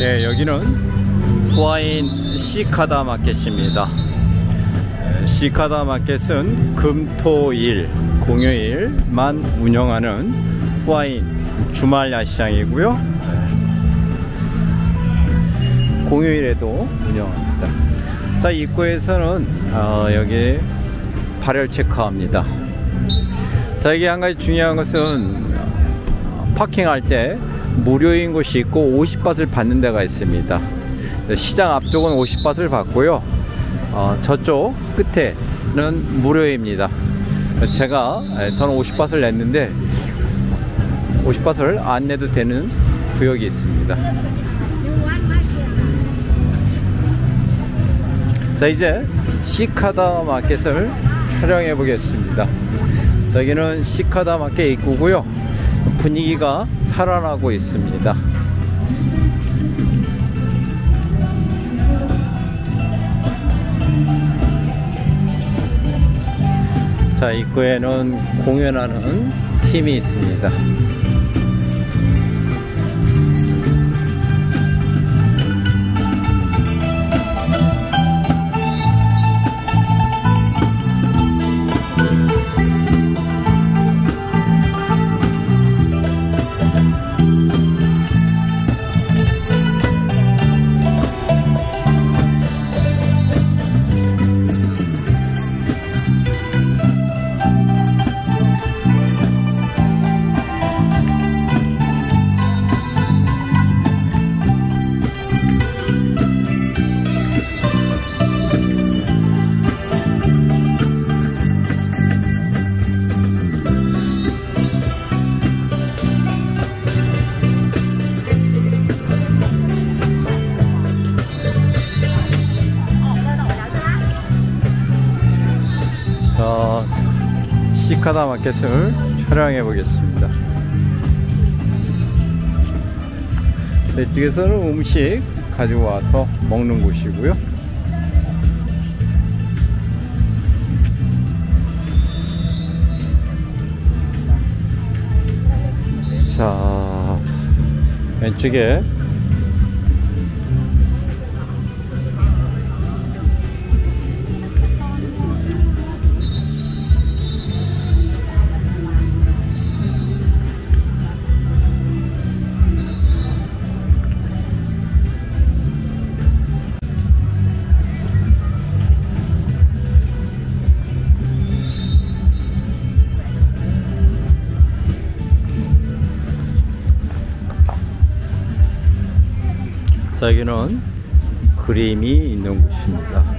네, 여기는 후아인 시카다 마켓입니다. 시카다 마켓은 금, 토, 일, 공휴일만 운영하는 후아인 주말 야시장이고요. 공휴일에도 운영합니다. 자, 입구에서는 여기 발열 체크합니다. 자, 이게 한 가지 중요한 것은 파킹할 때 무료인 곳이 있고 50바트를 받는 데가 있습니다. 시장 앞쪽은 50바트를 받고요. 저쪽 끝에는 무료입니다. 저는 50바트를 냈는데 50바트를 안 내도 되는 구역이 있습니다. 자, 이제 시카다 마켓을 촬영해 보겠습니다. 여기는 시카다 마켓 입구고요. 분위기가 살아나고 있습니다. 자, 입구에는 공연하는 팀이 있습니다. 자, 시카다 마켓을 촬영해 보겠습니다. 자, 이쪽에서는 음식 가지고 와서 먹는 곳이고요. 자, 왼쪽에 자, 여기는 그림이 있는 곳입니다.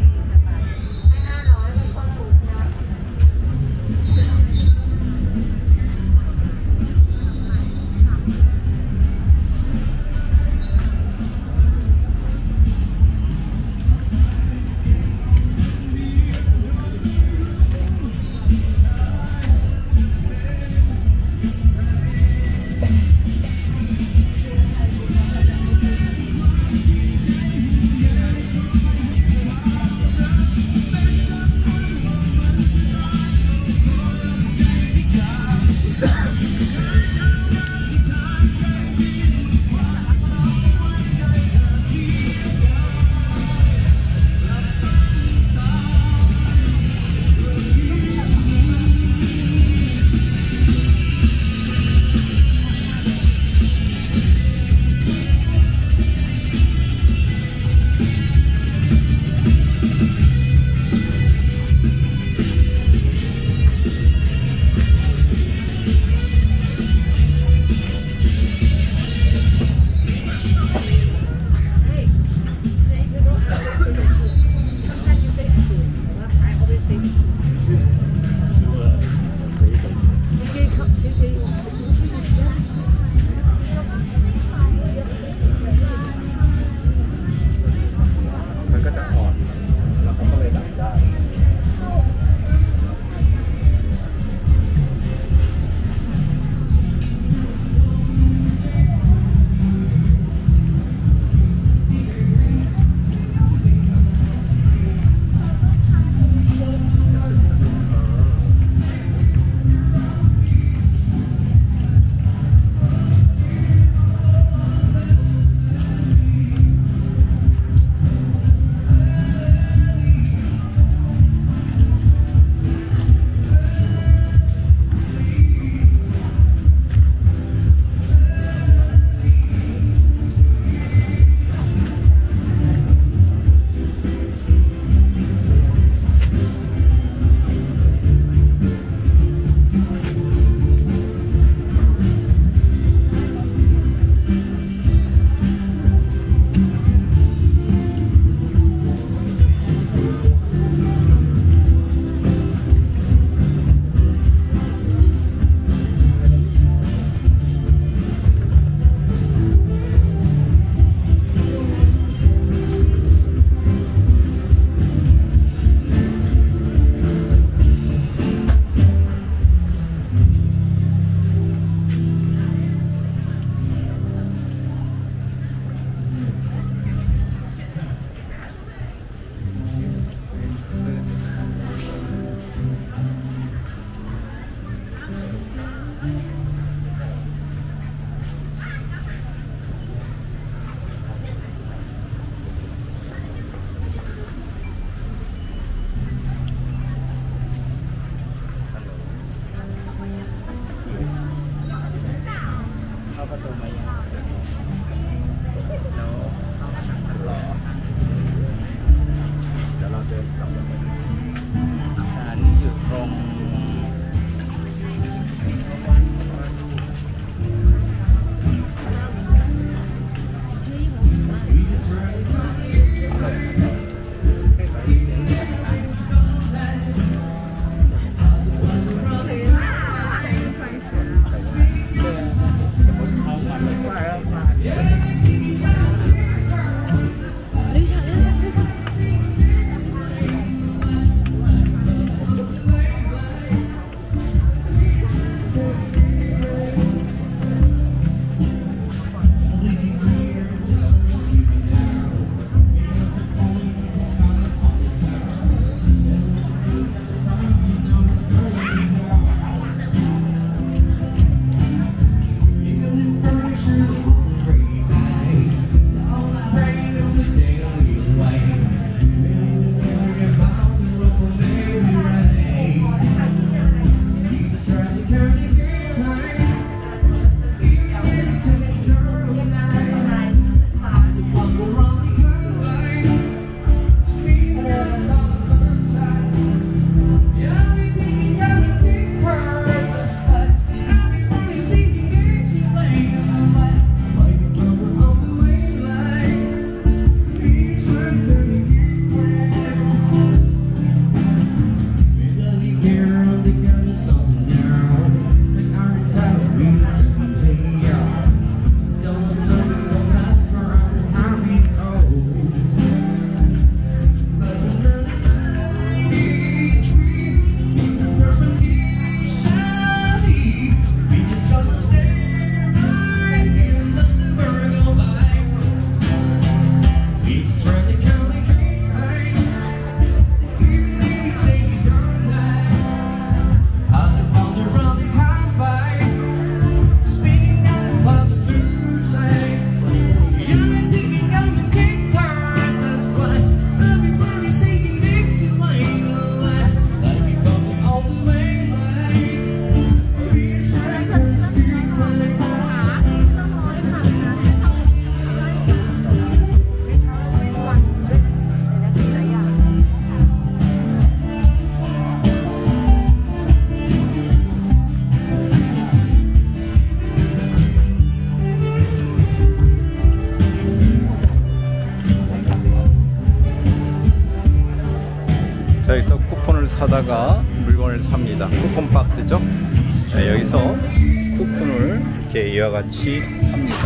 여기서 쿠폰을 사다가 물건을 삽니다. 쿠폰 박스죠. 네, 여기서 쿠폰을 이렇게 이와 같이 삽니다.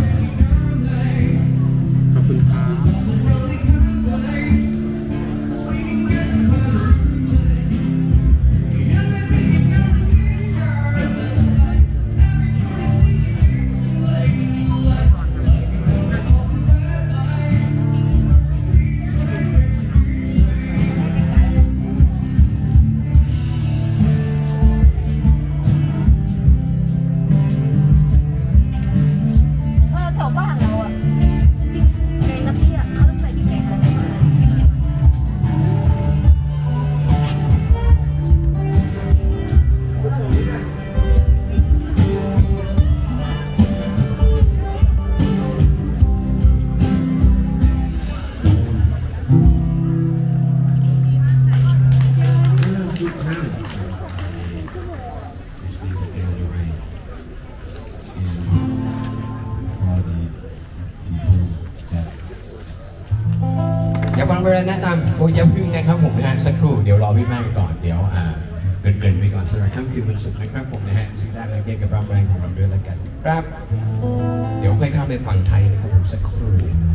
ฟังเบอร์แนะนำโอ้ยอย่าพึ่งนะครับผมนะฮะสักครู่เดี๋ยวรอพี่แม่ก่อนเดี๋ยวเกินไปก่อนสำหรับค่ำคืนวันศุกร์นะครับผมนะฮะซื้อได้แล้วเกี่ยวกับแบรนด์ของเราด้วยแล้วกันครับเดี๋ยวค่อยข้ามไปฝั่งไทยนะครับผมสักครู่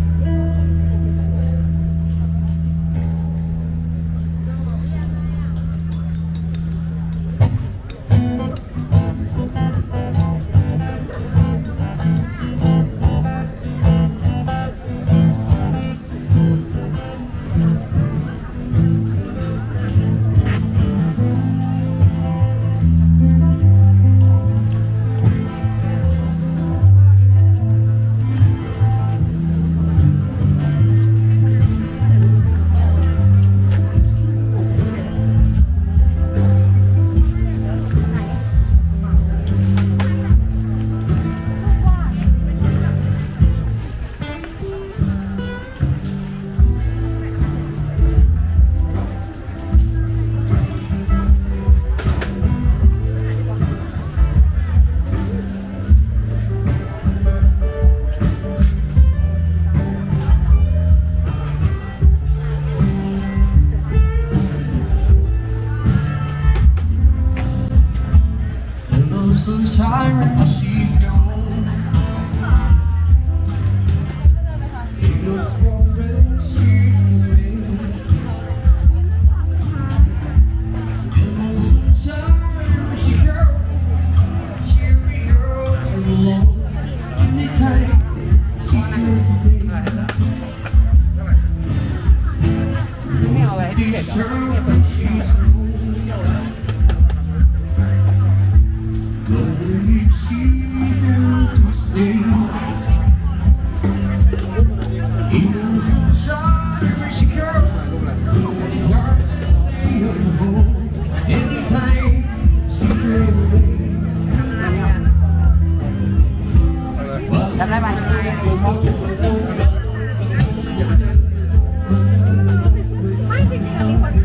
Sunshine when she's gone. In the forest she's away. In the sunshine when she goes, she'll be yours alone. Anytime she goes away. Each turn when she's gone. Even the sunshine when she comes, anytime she goes away. จำได้ไหมไม่จริงๆมีคน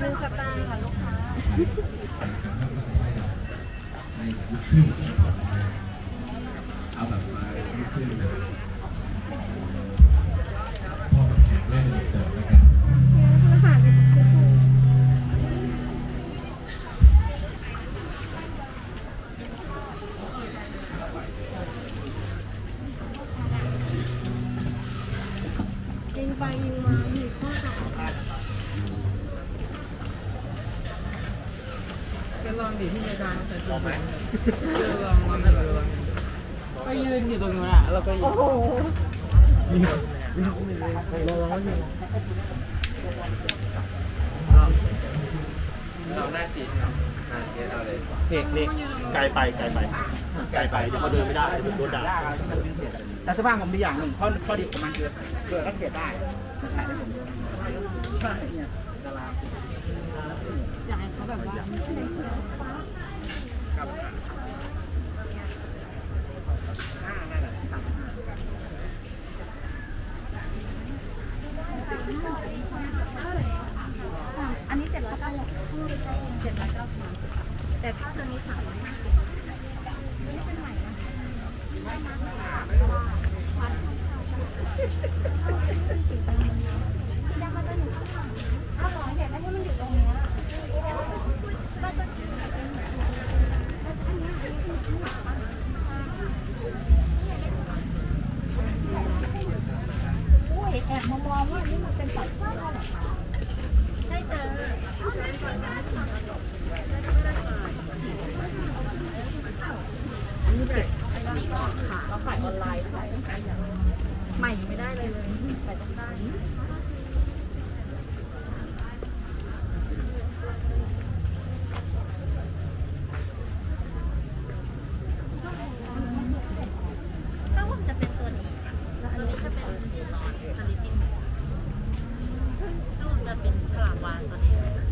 1 สตางค์ค่ะลูกค้าเอาแบบมาลูกครึ่งเลยพ่อแข่งเล่นเสิร์ฟแล้วกันยิงไปยิงมาหนีข้อต่อก็ลองดิที่ในการแต่ลองไหมลองก็ยืนอยู่ตรงนู้นอ่ะเราก็ยืนเราได้สิเด็กไกลไปเดี๋ยวเขาเดินไม่ได้เดี๋ยวโดนด่าแต่สภาพผมดีอย่างหนึ่งข้อดีของมันคือเกิดรักเกียรติได้ถ่ายได้ผมใช่เนี่ยดาราอยากให้เขาแบบว่าอันนี้790แต่ถ้าตัวนี้350นี่เป็นใหม่นะยังมาจะหนูข้างหลังเอาหรออยากได้ให้มันอยู่ตรงนี้ก็จะโอ้ยแอบมามองว่านี่มันเป็นสายเสื้อเหรอคะได้เจออันนี้เด็กอันนี้ก็ค่ะเราขายออนไลน์ขายใหม่ไม่ได้เลยแต่ต้องได้ก็ว่าจะเป็นตัวนี้แล้วอันนี้ก็เป็นสลิปปิ้งก็จะเป็นฉลามวาฬตัวนี้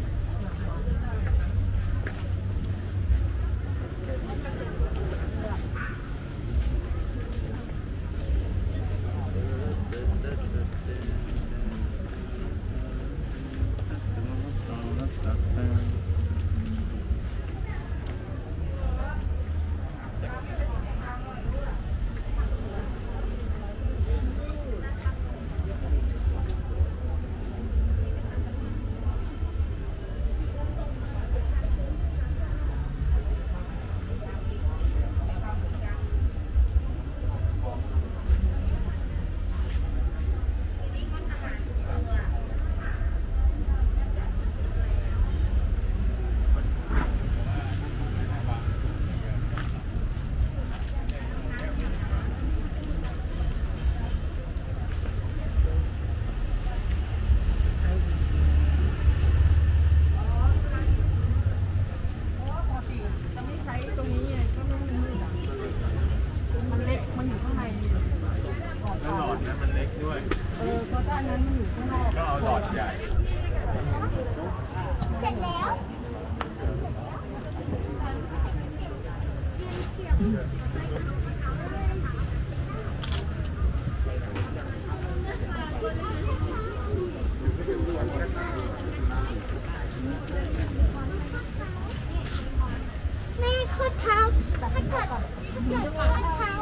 แม่ข้อเท้าถ้าเกิดข้อเท้า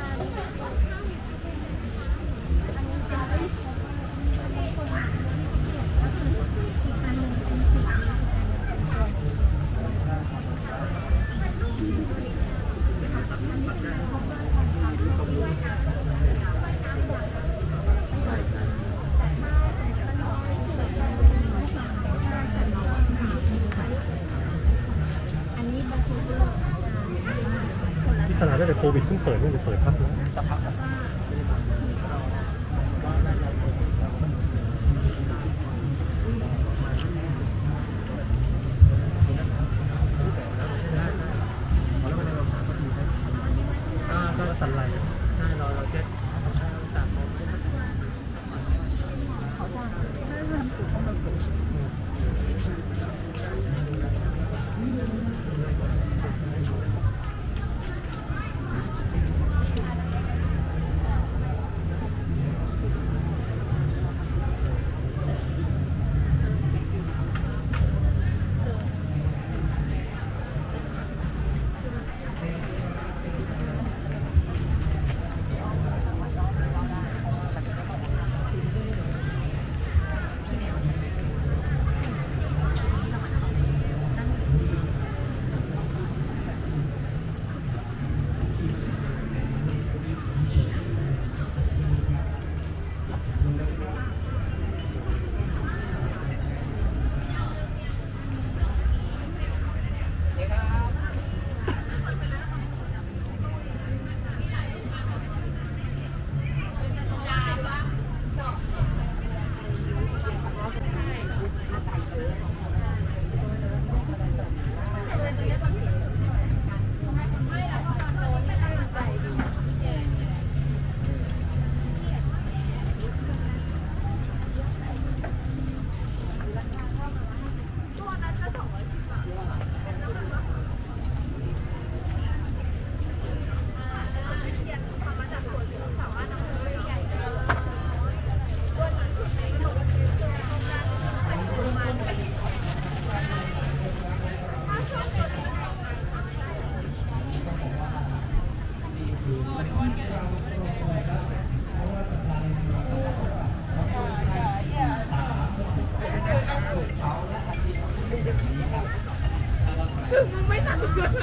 ที่ตลาดตั้งแต่โควิดเพิ่งเปิดพักแล้วก็สั่นไหลใช่เราเช็คจากคือมึงไม่สั่งเกิน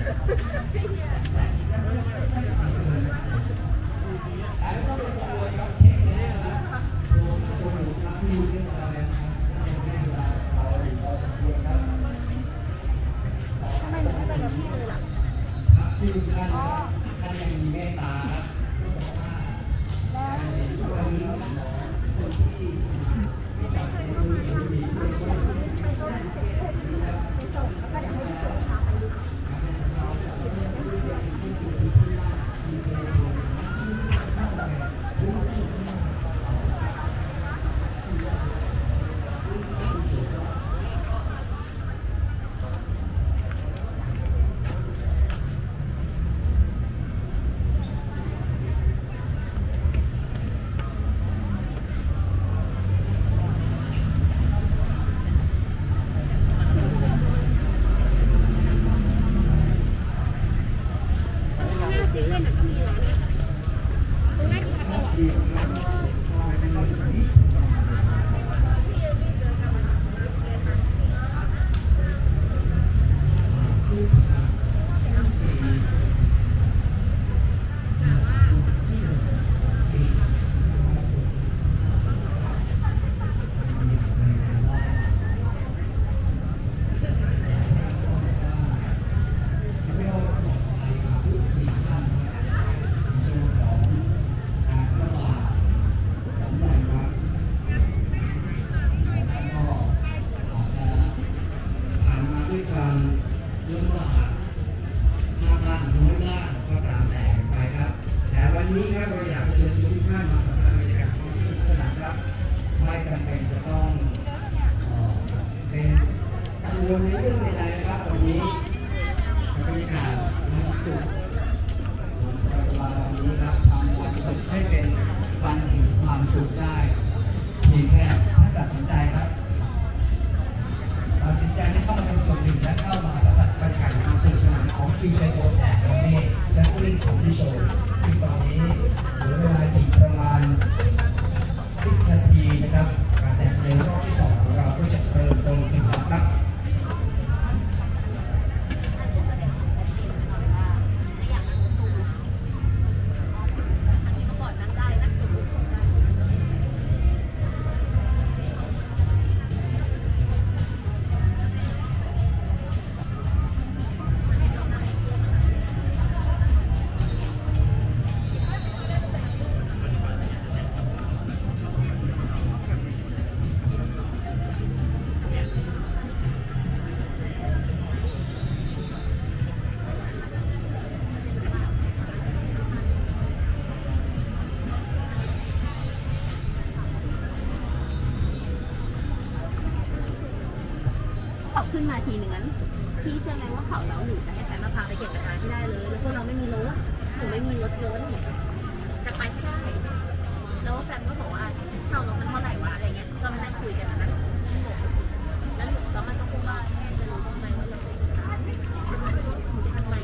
ขึ้นมาทีหนึ่งนั้นพี่เชื่อไหมว่าเขาเราหนูจะให้แฟนมาพาไปเก็บกระทะที่ได้เลยแล้วพวกเราไม่มีรถหนูไม่มีรถยนต์จะไปไม่ได้แล้วแฟนก็บอกว่าเช่ารถมันเท่าไหร่วะอะไรเงี้ยก็มานั่งคุยกันนะแล้วหนูก็มันก็พูดว่าจะรู้ทำไมว่าเราทำไม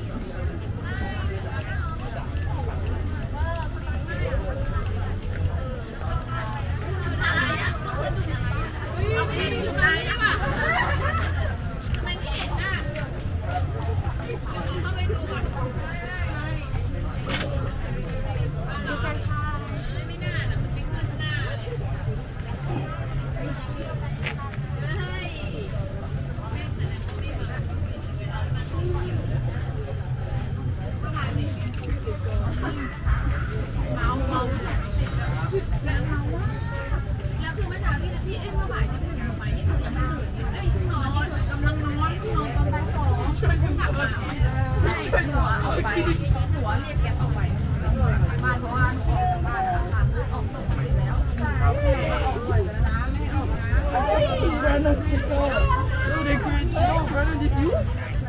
เอาไปดูไปได้ป่ะหัวเรียกแกออกไปบ้านเพราะว่าหนูออกจากบ้านแล้วค่ะออกส่งไปแล้วออกด้วยนะไม่ออกนะRandom people so they create no random diffuse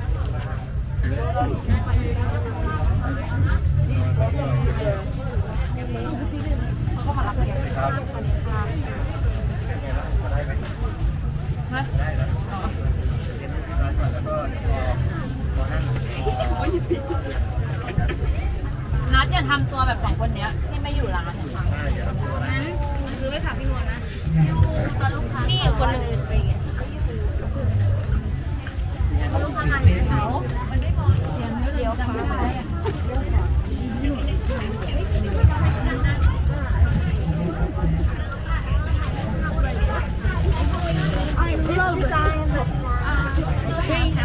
เขามารับเลยครับสวัสดีค่ะนัดอย่าทำตัวแบบสองคนเนี้ยที่ไม่อยู่ร้านเนี่ยค่ะนั้นซื้อไปถามพี่มนนะพี่คนหนึ่งไปไงลูกค้ามาเนี่ยค่ะ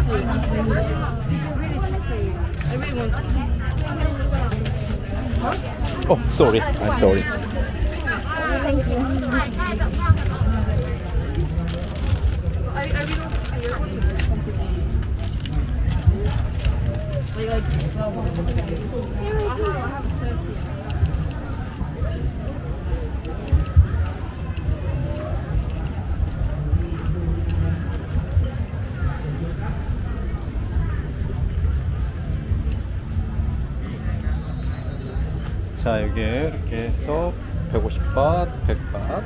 Oh, sorry. I'm sorry. 자, 여기 이렇게 해서 150밭, 100밭.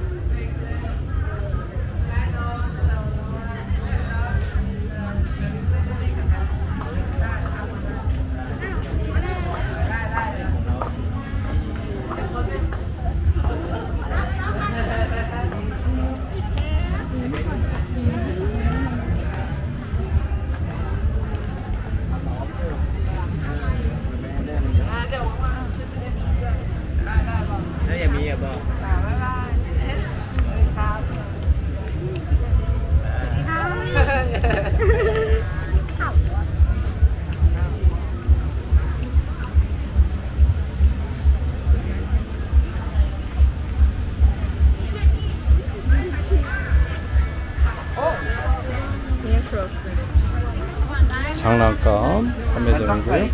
장난감 판매되는고요.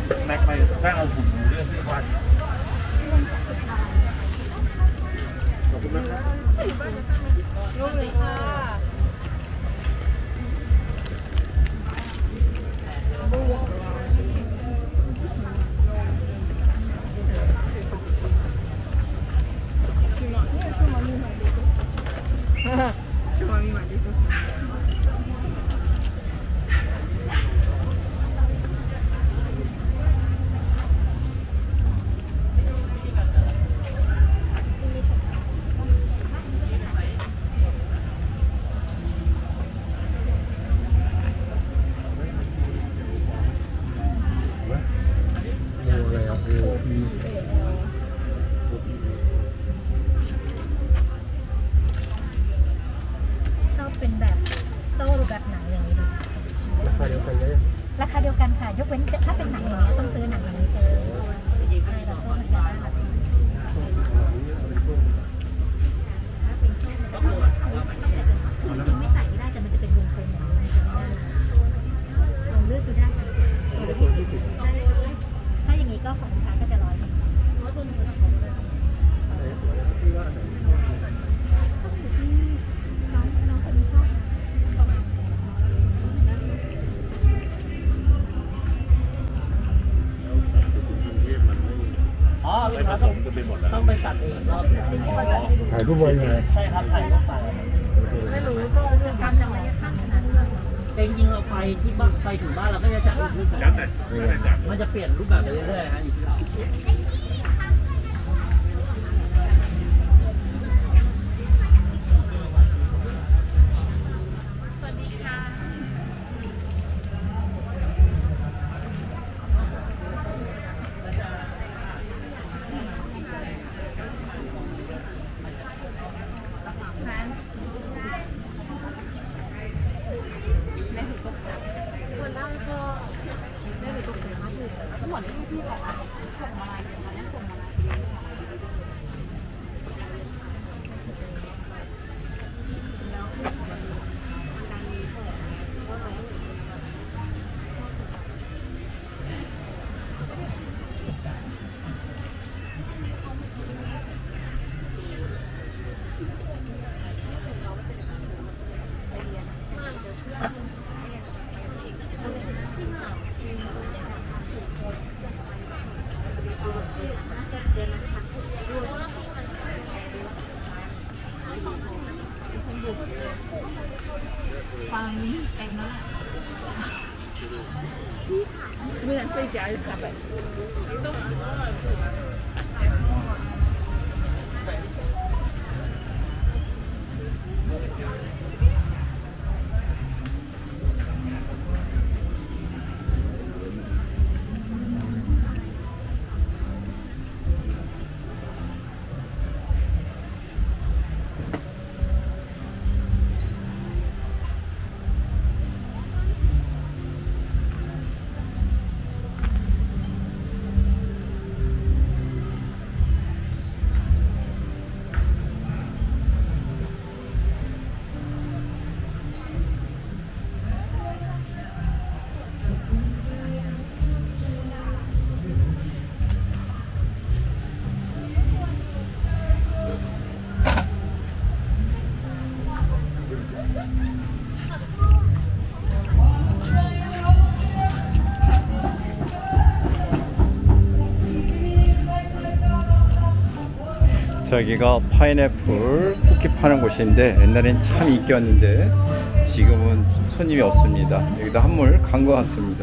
ต้องไปตัดเองรอบถ่ายรูปไว้ไงใช่ครับถ่ายรูปไปไม่รู้ก็เรื่องการจังหวะขั้นนั้นแต่จริงๆเราไปที่บ้านไปถึงบ้านเราก็จะจัดรูปแบบมันจะเปลี่ยนรูปแบบไปเรื่อยๆฮะอยู่ที่เราฟังเต็มแล้วไม่อยากใส่ใจกับแบบ 저기가 파인애플 쿠키 파는 곳인데 옛날엔 참 인기였는데 지금은 손님이 없습니다. 여기도 한물 간 것 같습니다.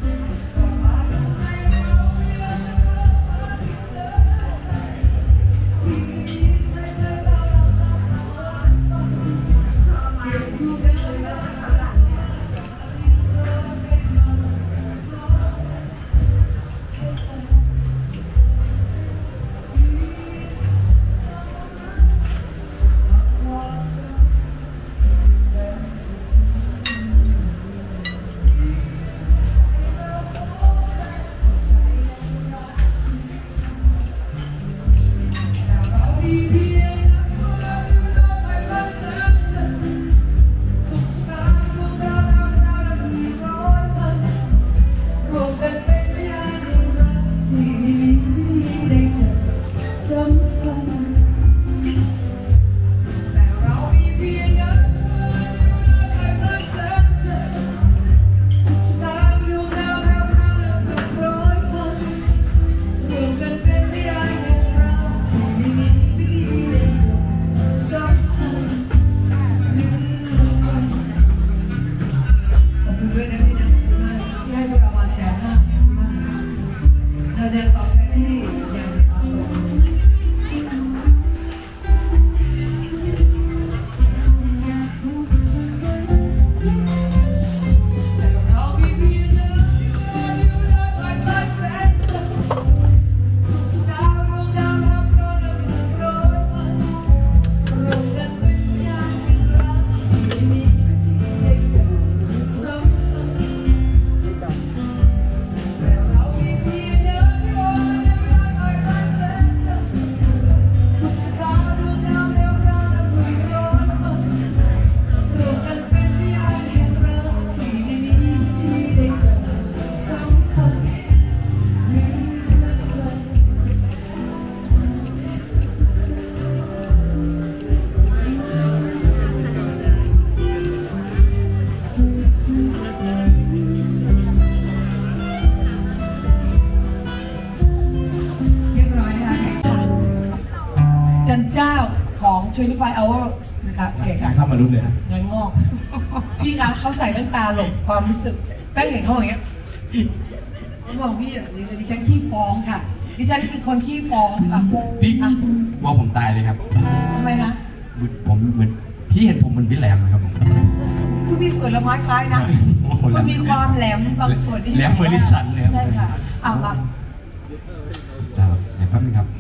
25 hours นะครับโอเคค่ะเข้ามาลุ้นเลยฮะเงินงอก พี่คะเขาใส่แว่นตาหลบความรู้สึกแป้งเห็นเขาอย่างเงี้ยผมบอกพี่ดิฉันขี้ฟ้องค่ะดิฉันเป็นคนขี้ฟ้องค่ะพี่อ่ะว่าผมตายเลยครับทำไมคะผมเหมือนพี่เห็นผมเหมือนพี่แหลมนะครับผมคือมีส่วนละไม้คล้ายนะโอ้โหมันมีความแหลมบางส่วนที่แหลมเมอริสันเลยครับใช่ค่ะอ่ะมาจ้าเดี๋ยวแป๊บนึงครับ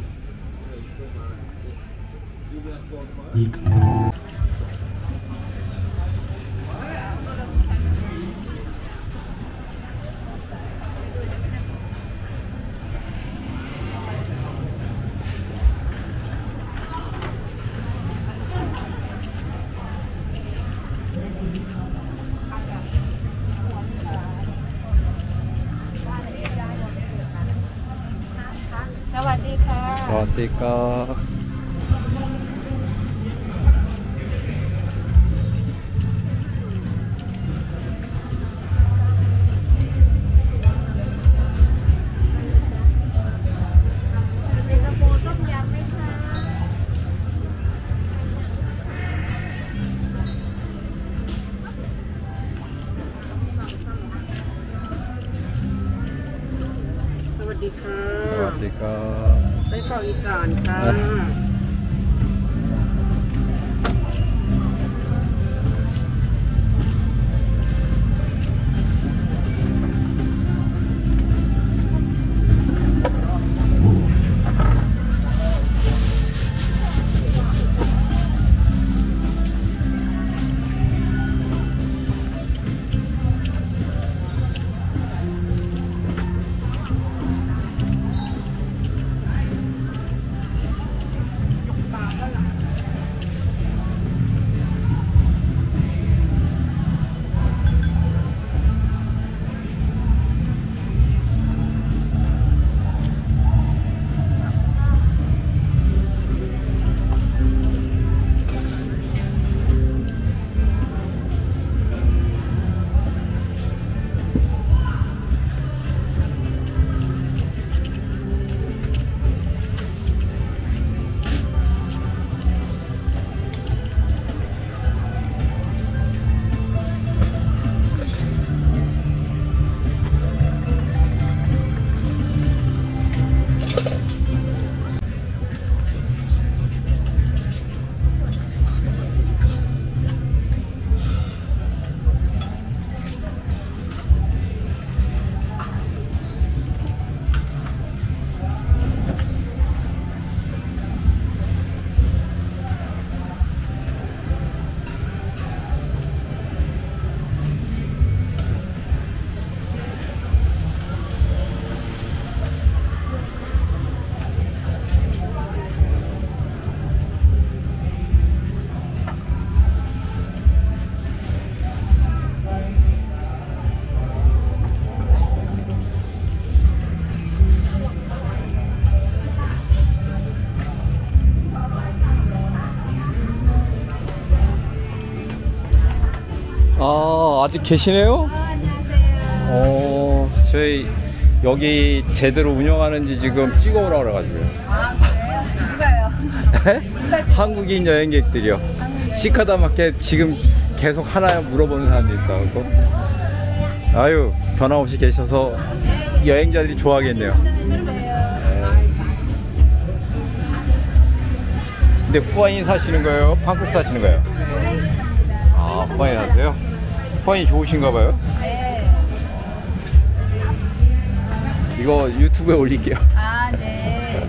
อีกสวัสดีค่ะสวัสดีครับเป็นกระโปงต้มยำไหมคะสวัสดีค่ะสวัสดีครับไส้กรอกอีสานค่ะอ 아직 계시네요? 안녕하세요. 저희 여기 제대로 운영하는지 지금 찍어오라 그래가지고요. 아, 그래요? 누가요? 한국인 여행객들이요. 시카다 마켓 지금 계속 하나 물어보는 사람들이 있어갖고. 아유, 변함없이 계셔서 여행자들이 좋아하겠네요. 근데 후아인 사시는 거예요? 방콕 사시는 거예요? 아, 후아인 하세요? 후아인 좋으신가 봐요? 네. 이거 유튜브에 올릴게요. 아, 네.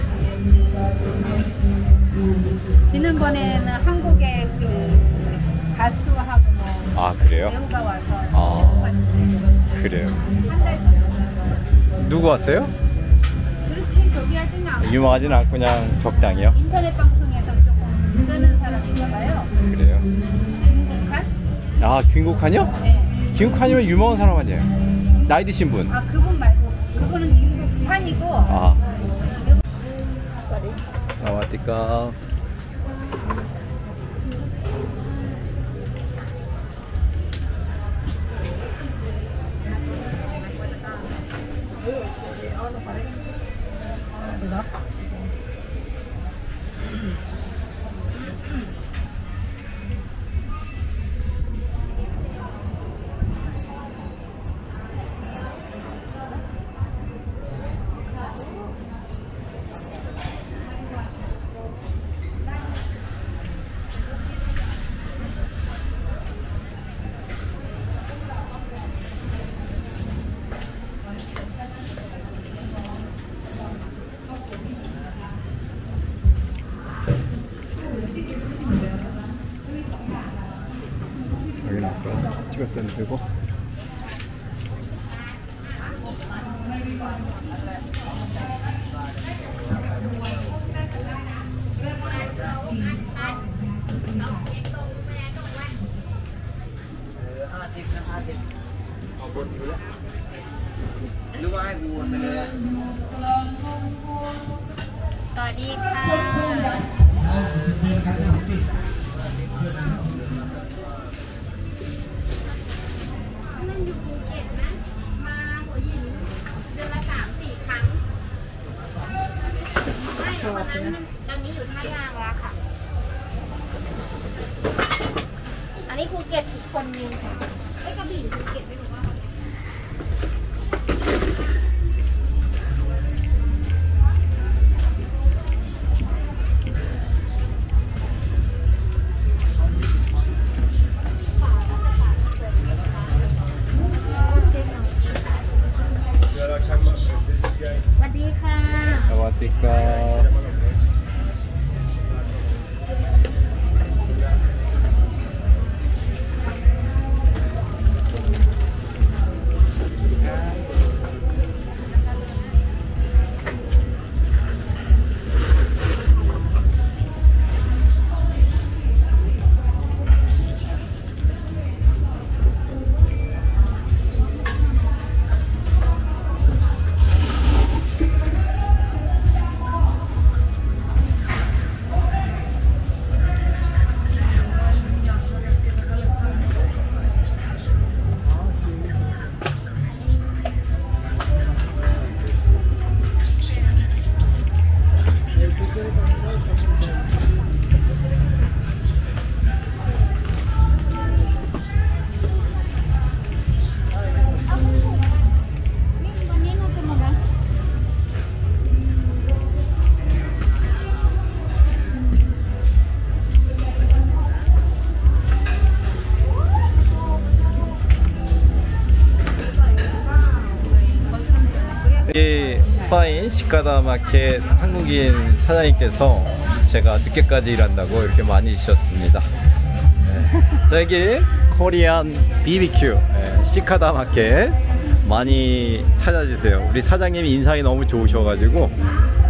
지난번에는 한국에 그 가수하고 뭐 아, 그래요? 배우가 와서 아. 찍고 갔는데 그래요. 한 달 전에 누구 왔어요? 그렇게 저기 하지는 않고 유명하진 않고 그냥 적당히요? 인터넷 방송에서 조금 쓰는 사람인가 봐요. 그래요? 김국한? 아, 김국한이요? 네. 김국한이면 유명한 사람 아니에요? 나이 드신 분. 아, 그분 말고 그분은 김국환이고 아. 사와디카. 여기는 아까 찍었던 데고. สวัสดีค่ะนั่นอยู่ภูเก็ตนะ มาหัวหินเดือนละ 3-4 ครั้งไม่วันนั้นตอนนี้อยู่ท่ายางแล้วค่ะ อันนี้ภูเก็ตอีกคนนึงค่ะไอ้กระบี่ภูเก็ตไม่รู้ว่าเขาเนี่ย สวัสดีค่ะ 사와디카. 이 파인 시카다 마켓 한국인 사장님께서 제가 늦게까지 일한다고 이렇게 많이 주셨습니다. 네. 자, 여기 코리안 BBQ 네, 시카다 마켓 많이 찾아주세요. 우리 사장님이 인상이 너무 좋으셔가지고